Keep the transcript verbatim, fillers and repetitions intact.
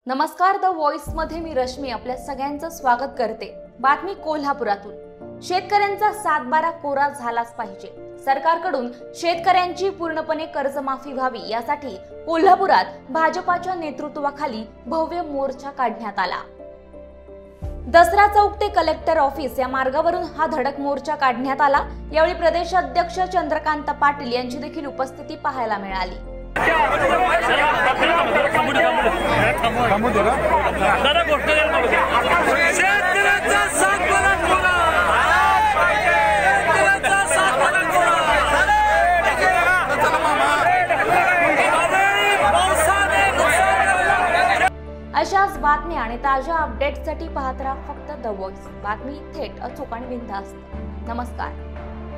नमस्कार, the voice मध्ये मी रश्मी आपल्या सगळ्यांचं स्वागत करते। बातमी कोल्हापुरातून। शेतकऱ्यांचा सातबारा कोरा झालाच पाहिजे। सरकारकडून शेतकऱ्यांची पूर्णपणे कर्जमाफी व्हावी यासाठी कोल्हापुरात भाजपाच्या नेतृत्वाखाली भव्य मोर्चा काढण्यात आला। दसरा चौक ते कलेक्टर ऑफिस या मार्गावरून हा धडक मोर्चा काढण्यात आला। यावेळी प्रदेशाध्यक्ष चंद्रकांत पाटील यांची देखील उपस्थिती पाहायला मिळाली। अशाच बातम्या आणि ताज्या अपडेट्ससाठी पाहत राहा फक्त द व्हॉइस। बातमी थेट, अचूक आणि बिनधास्त। नमस्कार।